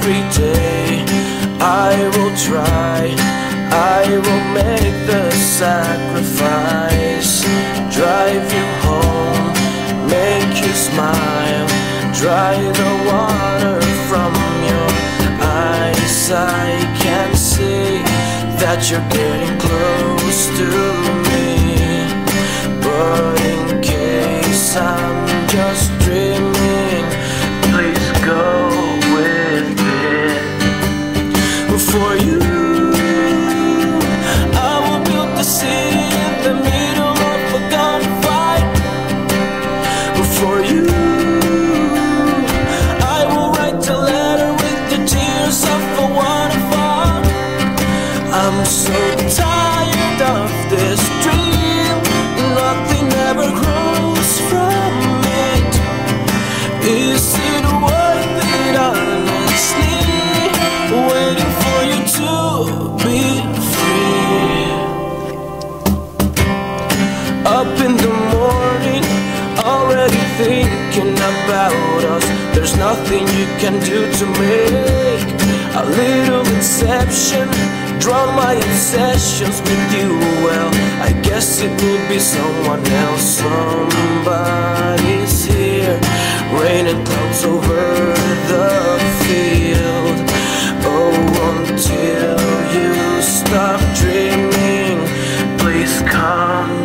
every day. I will try, I will make the sacrifice. Drive you home, make you smile, dry the water from your eyes. I can see that you're getting close to me, but in case I'm just dreaming, please go with it. For you, I will build the city in the middle of a gunfight. For you, I will write a letter with the tears of a waterfall. I'm so tired of this dream, nothing ever grows from it. Is it worth it, honestly, waiting for you to be free? Up in the morning, already thinking about us. There's nothing you can do to make a little inception. Draw my obsessions with you, well, I guess it will be someone else. Somebody's here, rain and clouds over the field. Oh, until you stop dreaming, please come